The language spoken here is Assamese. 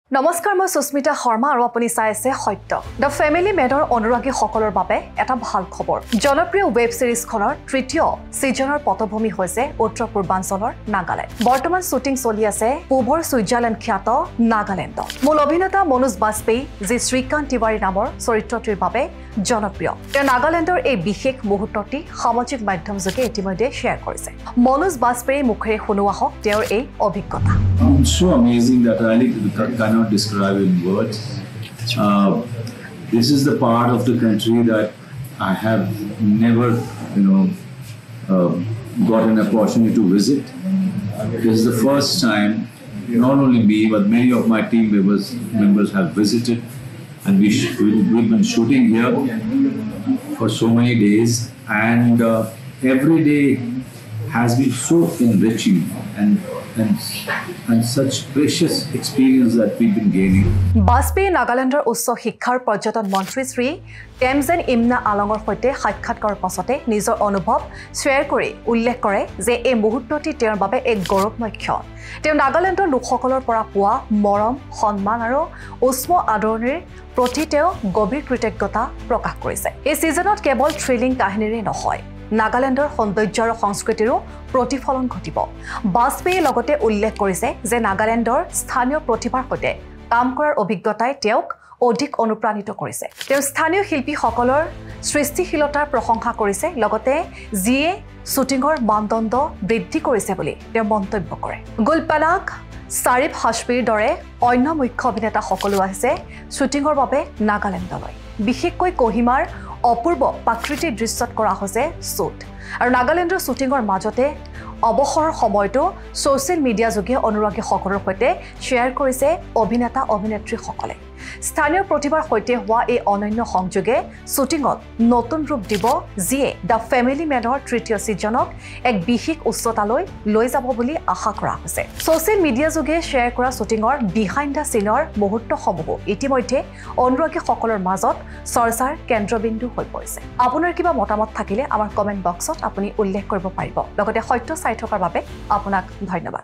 নমস্কাৰ মই সুস্মিতা শৰ্মা আৰু আপুনি চাই আছে সত্য দ্য ফেমিলি মেনৰ অনুৰাগী সকলৰ বাবে এটা ভাল খবৰ জনপ্ৰিয় ওয়েব সিৰিজখনৰ তৃতীয় সিজনৰ পটভূমি হৈছে উত্তৰ পূৰ্বাঞ্চলৰ নাগালেণ্ড বৰ্তমান শুটিং চলি আছে পূবৰ সুইজাৰলেণ্ড খ্যাত নাগালেণ্ড মূল অভিনেতা মনোজ বাজপেয়ী যি শ্ৰীকান্ত তিৱাৰী নামৰ চৰিত্ৰটিৰ বাবে জনপ্ৰিয় তেওঁ নাগালেণ্ডৰ এই বিশেষ মুহূৰ্তটি সামাজিক মাধ্যম যোগে ইতিমধ্যে শ্বেয়াৰ কৰিছে মনোজ বাজপেয়ীৰ মুখেৰে শুনোৱা হওক তেওঁৰ এই অভিজ্ঞতা It's so amazing that I cannot describe in words. This is the part of the country that I have never, got an opportunity to visit. This is the first time, not only me, but many of my team members have visited, and we've been shooting here for so many days, and every day has been so enriching and such precious experience that we've been gaining. Vajpayee নাগালেণ্ডৰ উচ্চ শিক্ষাৰ পৰ্যটন মন্ত্ৰী শ্ৰী টেমজেন ইমনা আলঙৰ সৈতে সাক্ষাৎকাৰৰ পাছতে নিজৰ অনুভৱ শ্বেয়াৰ কৰি উল্লেখ কৰে যে এই মুহূৰ্তটি তেওঁৰ বাবে এক গৌৰৱময় ক্ষণ তেওঁ নাগালেণ্ডৰ লোকসকলৰ পৰা পোৱা মৰম সন্মান আৰু উষ্ম আদৰণিৰ প্ৰতি তেওঁ গভীৰ কৃতজ্ঞতা প্ৰকাশ কৰিছে এই সিজনত কেৱল থ্ৰিলিং কাহিনীৰে নহয় নাগালেণ্ডৰ সৌন্দৰ্য আৰু সংস্কৃতিৰো প্ৰতিফলন ঘটিব বাজপেয়ীয়ে লগতে উল্লেখ কৰিছে যে নাগালেণ্ডৰ স্থানীয় প্ৰতিভাৰ সৈতে কাম কৰাৰ অভিজ্ঞতাই তেওঁক অধিক অনুপ্ৰাণিত কৰিছে তেওঁ স্থানীয় শিল্পীসকলৰ সৃষ্টিশীলতাৰ প্ৰশংসা কৰিছে লগতে যিয়ে শুটিঙৰ মানদণ্ড বৃদ্ধি কৰিছে বুলি তেওঁ মন্তব্য কৰে গুলপালাক চাৰিফ হাছপীৰ দৰে অন্য মুখ্য অভিনেতা সকলো আহিছে শুটিঙৰ বাবে নাগালেণ্ডলৈ বিশেষকৈ কোহিমাৰ অপূৰ্ব প্ৰাকৃতিক দৃশ্যত কৰা হৈছে শ্বুট আৰু নাগালেণ্ডৰ শ্বুটিঙৰ মাজতে অৱসৰৰ সময়টো সোশ্যাল মিডিয়া যোগে অনুৰাগী সকলৰ সৈতে শ্বেয়াৰ কৰিছে অভিনেতা অভিনেত্ৰীসকলে স্থানীয় প্ৰতিভাৰ সৈতে হোৱা এই অনন্য সংযোগে শ্বুটিঙত নতুন ৰূপ দিব যিয়ে দ্য ফেমিলি মেনৰ তৃতীয় সিজনক এক বিশেষ উচ্চতালৈ লৈ যাব বুলি আশা কৰা হৈছে সোশ্যাল মিডিয়া যোগে শ্বেয়াৰ কৰা শ্বুটিঙৰ বিহাইণ্ড দ্য চিনৰ মুহূৰ্তসমূহ ইতিমধ্যে অনুৰাগী সকলৰ মাজত চৰ্চাৰ কেন্দ্ৰবিন্দু হৈ পৰিছে আপোনাৰ কিবা মতামত থাকিলে আমাৰ কমেন্ট বক্সত আপুনি উল্লেখ কৰিব পাৰিব লগতে সত্য চাই থকাৰ বাবে আপোনাক ধন্যবাদ